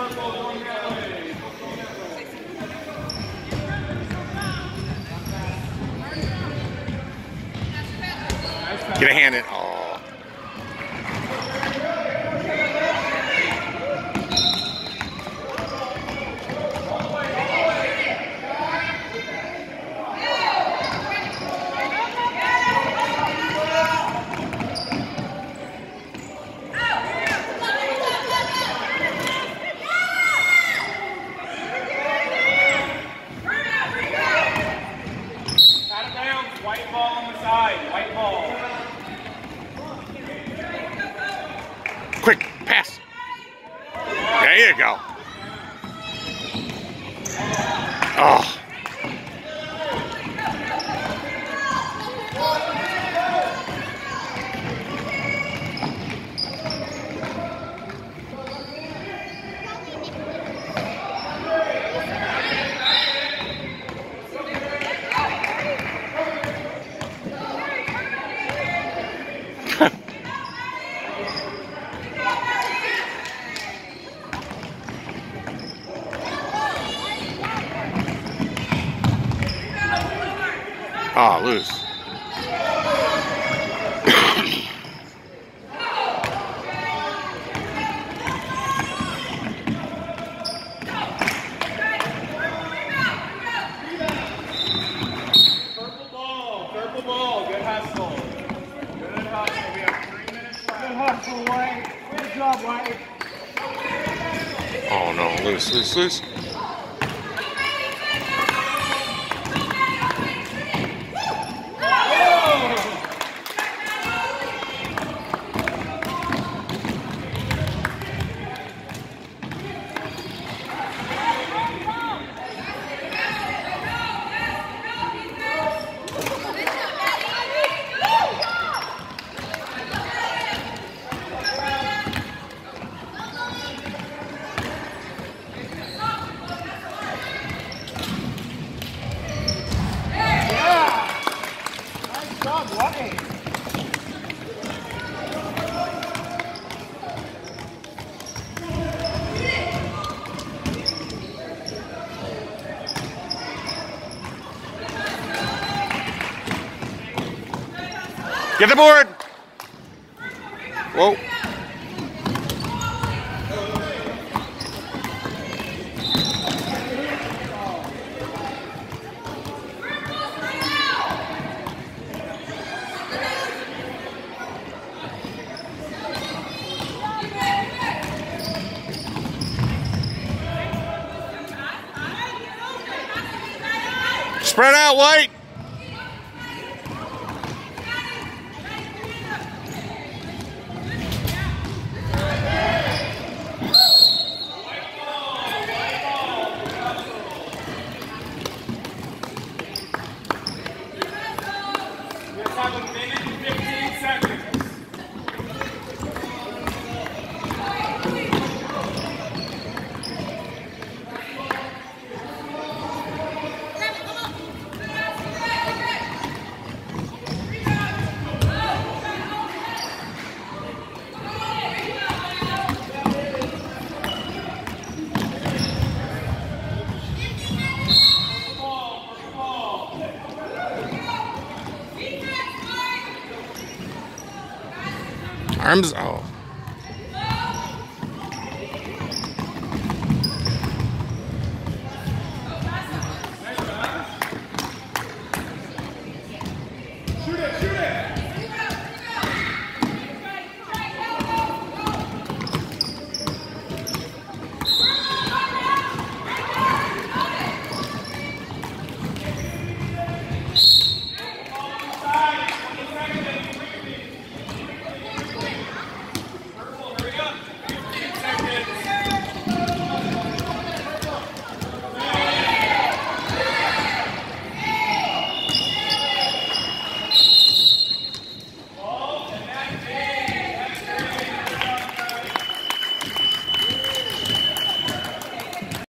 Get a hand in. Oh. White ball on the side. White ball. Quick, pass. There you go. Oh. Oh, loose. Purple ball. Good hustle. Good hustle. We have 3 minutes left. Good hustle, White. Good job, White. Oh no, loose, loose, loose. Get the board. Whoa. Spread out, White. Have a minute and 15 seconds. Arms, oh. Shoot it, shoot it!